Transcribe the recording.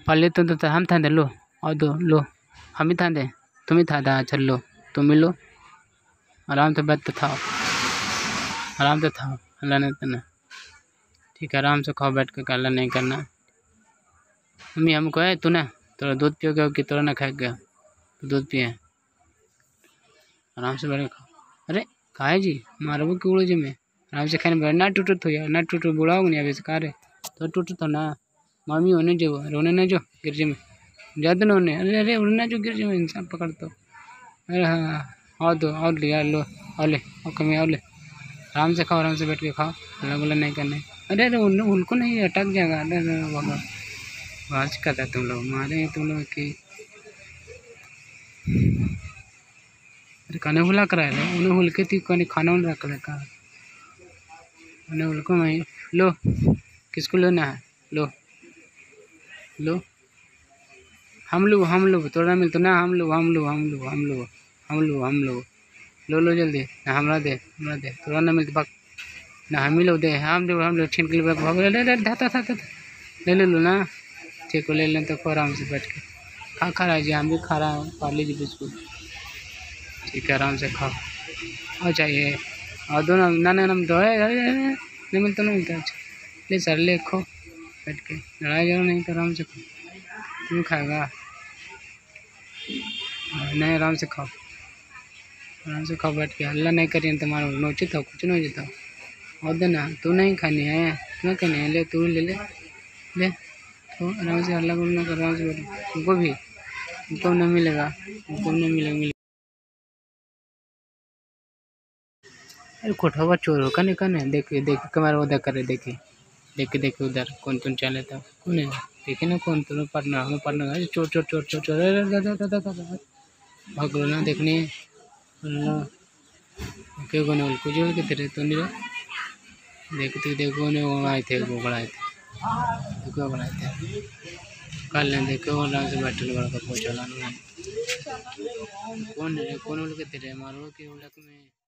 पहले तो हम था दे लो और दो लो हम ही था दे तुम ही था दा चल लो तुम ही लो आराम से बैठ था आराम से था हल्ला नहीं करना ठीक है। आराम से खाओ बैठ के हल्ला नहीं करना। मम्मी हमको है तू ना थोड़ा दूध पियोगे कि तोड़ा ना खाएगा तो दूध पिए आराम से बैठ के खाओ। अरे खाए जी मारो क्यों जी में आराम से खाने बैठ ना टूटो तो यार ना टूटो बुढ़ा हो नहीं अभी से खा रहे तो टूटो तो ना मम्मी होने जो रोने ना जो गिरजे में ज़्यादा ना होने अरे अरे उड़ना जो गिरजे में इंसान पकड़ तो अरे हाँ और दो और लिया लो और ले और कमी और ले आराम से खाओ आराम से बैठ के खाओ हल्ला गुल्ला नहीं करना। अरे अरे उनको नहीं अटक जाएगा। अरे अरे बाबा बाज करता तुम लोग मारे तुम लोग की अरे खाने हुला करा रहे उन्हें हुल के थी कोई खाना उन्हें रख रखा उन्हें हुल को मैं लो किसको लेना है लो लो हम लोग थोड़ा मिल तो ना हम लोग लो लो जल्दी ना हमरा दे थोड़ा ना मिलते बाक ना हम ही लोग दे हम लोग छीन के भाग ले धाता था ले लो ना ठीक ले लें तो आराम से बैठ के खा रहा है जी हम भी खा रहा हूँ पार्ले जी बिस्कुट ठीक है आराम से खाओ और चाहिए और दोनों ना दो नहीं मिलता नहीं मिलता अच्छा ले सर ले खो बैठ के लड़ाई झगड़ा नहीं तो आराम से खाओ तुम खाएगा नहीं आराम से खाओ बैठ के हल्ला नहीं करिए तुम्हारा नोचे था कुछ नहीं होता और देना तू नहीं खानी है क्यों खानी है ले तू ले तो आराम से हल्ला गुल्ला कर आराम से बैठ उनको भी उनको नहीं मिलेगा अरे कोठवा चोर हो कने कने देख कैमरा उधर करे देखे उधर कौन चले था कौन है देखे ना कौन तुम्हें पढ़ना चोर भाग लो ना देखने क्यों कोने उनको जोड़ के तेरे तो नहीं देखो ने वो आए थे वो बड़ाए थे कल ने देखो आराम से बैठे बड़ा का पहुँचा कौन है कौन उड़ के तेरे मारो के उड़क में